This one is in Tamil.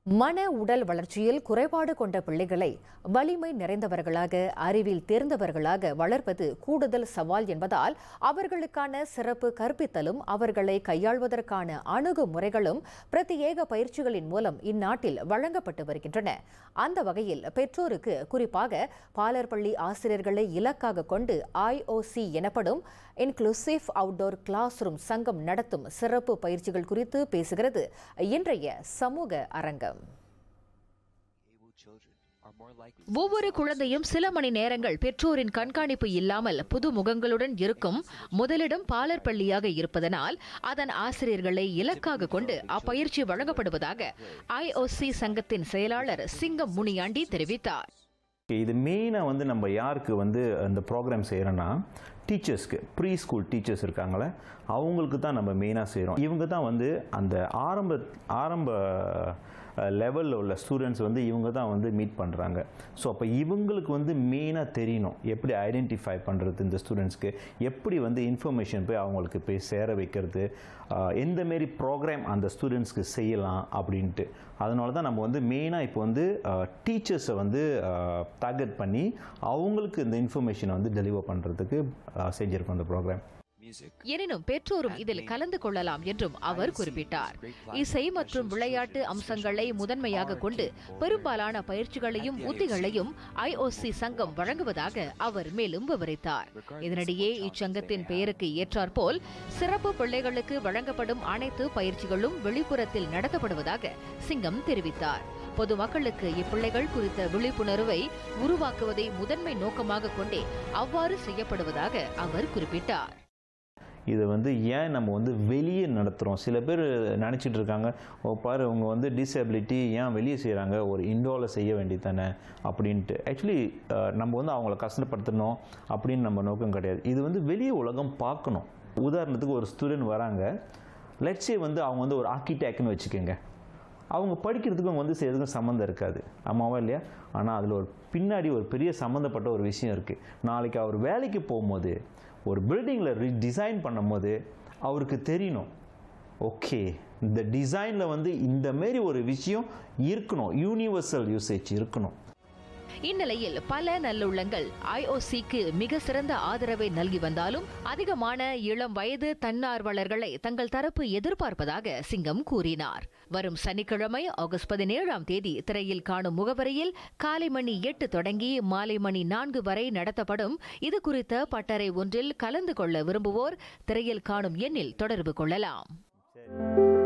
மன உடல் வளர்ச்சியில் குறைபாடு கொண்ட பிள்ளைகளை வலிமை நிறைந்தவர்களாக அறிவில் தேர்ந்தவர்களாக வளர்ப்பது கூடுதல் சவால் என்பதால் அவர்களுக்கான சிறப்பு கற்பித்தலும் அவர்களை கையாள்வதற்கான அணுகுமுறைகளும் பிரத்யேக பயிற்சிகளின் மூலம் இந்நாட்டில் வழங்கப்பட்டு வருகின்றன. அந்த வகையில் பெற்றோருக்கு குறிப்பாக பாலர் பள்ளி ஆசிரியர்களை இலக்காக கொண்டு IOC எனப்படும் இன்க்ளூசிவ் அவுட்டோர் கிளாஸ் ரூம் சங்கம் நடத்தும் சிறப்பு பயிற்சிகள் குறித்து பேசுகிறது இன்றைய சமூக அரங்கம். ஒவ்வொரு குழந்தையும் சில மணி நேரங்கள் பெற்றோரின் கண்காணிப்பு இல்லாமல் புது முகங்களுடன் இருக்கும் முதலிடம் பாலர் பள்ளியாக இருப்பதனால் அதன் ஆசிரியர்களை இலக்காக கொண்டு அப்பயிற்சி வழங்கப்படுவதாக IOC சங்கத்தின் செயலாளர் சிங்கம் முனியாண்டி தெரிவித்தார். இது மெயினாக நம்ம யாருக்கு அந்த ப்ரோக்ராம் செய்கிறோன்னா டீச்சர்ஸ்க்கு ப்ரீ ஸ்கூல் டீச்சர்ஸ் இருக்காங்களே அவங்களுக்கு தான் நம்ம மெயினாக செய்கிறோம். இவங்க தான் அந்த ஆரம்ப லெவலில் உள்ள ஸ்டூடெண்ட்ஸ் இவங்க தான் மீட் பண்ணுறாங்க. ஸோ அப்போ இவங்களுக்கு மெயினாக தெரியணும் எப்படி ஐடென்டிஃபை பண்ணுறது, இந்த ஸ்டூடெண்ட்ஸ்க்கு எப்படி இன்ஃபர்மேஷன் போய் அவங்களுக்கு போய் சேர வைக்கிறது, எந்த மாரி ப்ரோக்ராம் அந்த ஸ்டூடெண்ட்ஸ்க்கு செய்யலாம் அப்படின்ட்டு. அதனால தான் நம்ம மெயினாக இப்போ டீச்சர்ஸை டார்கெட் பண்ணி அவங்களுக்கு இந்த இன்ஃபர்மேஷனை டெலிவர் பண்ணுறதுக்கு செஞ்சுருக்கோம் இந்த ப்ரோக்ராம். எனினும் பெற்றோரும் இதில் கலந்து கொள்ளலாம் என்றும் அவர் குறிப்பிட்டார். இசை மற்றும் விளையாட்டு அம்சங்களை முதன்மையாக கொண்டு பெரும்பாலான பயிற்சிகளையும் உத்திகளையும் IOC சங்கம் வழங்குவதாக அவர் மேலும் விவரித்தார். இதனிடையே இச்சங்கத்தின் பெயருக்கு ஏற்றாற்போல் சிறப்பு பிள்ளைகளுக்கு வழங்கப்படும் அனைத்து பயிற்சிகளும் வெளிப்புறத்தில் நடத்தப்படுவதாக சிங்கம் தெரிவித்தார். பொதுமக்களுக்கு இப்பிள்ளைகள் குறித்த விழிப்புணர்வை உருவாக்குவதை முதன்மை நோக்கமாக கொண்டே அவ்வாறு செய்யப்படுவதாக அவர் குறிப்பிட்டார். இதை ஏன் நம்ம வெளியே நடத்துகிறோம், சில பேர் நினச்சிட்டு இருக்காங்க, பாரு அவங்க டிசபிலிட்டி ஏன் வெளியே செய்கிறாங்க, ஒரு இண்டோரில் செய்ய வேண்டியது தானே அப்படின்ட்டு. ஆக்சுவலி நம்ம அவங்கள கஷ்டப்படுத்தணும் அப்படின்னு நம்ம நோக்கம் கிடையாது. இது வெளியே உலகம் பார்க்கணும். உதாரணத்துக்கு ஒரு ஸ்டூடெண்ட் வராங்க, லெட்ஸே அவங்க ஒரு ஆர்கிடெக்ட்னு வச்சுக்கோங்க. அவங்க படிக்கிறதுக்கும் செய்யறதுக்கும் சம்மந்தம் இருக்காது, ஆமாவா இல்லையா? ஆனால் அதில் பின்னாடி ஒரு பெரிய சம்மந்தப்பட்ட ஒரு விஷயம் இருக்குது. நாளைக்கு அவர் வேலைக்கு போகும்போது ஒரு பில்டிங்கில் டிசைன் பண்ணும்போது அவருக்கு தெரியணும், ஓகே இந்த டிசைனில் இந்த மாரி ஒரு விஷயம் இருக்கணும், யூனிவர்சல் யூசேஜ் இருக்கணும். இந்நிலையில் பல நல்லுள்ளங்கள் IOCக்கு மிக சிறந்த ஆதரவை நல்கி வந்தாலும் அதிகமான இளம் வயது தன்னார்வலர்களை தங்கள் தரப்பு எதிர்பார்ப்பதாக சிங்கம் கூறினார். வரும் சனிக்கிழமை ஆகஸ்ட் 17ஆம் தேதி திரையில் காணும் முகவரியில் காலை மணி 8 தொடங்கி மாலை மணி 4 வரை நடத்தப்படும் இது குறித்த பட்டறை ஒன்றில் கலந்து கொள்ள விரும்புவோர் திரையில் காணும் எண்ணில் தொடர்பு கொள்ளலாம்.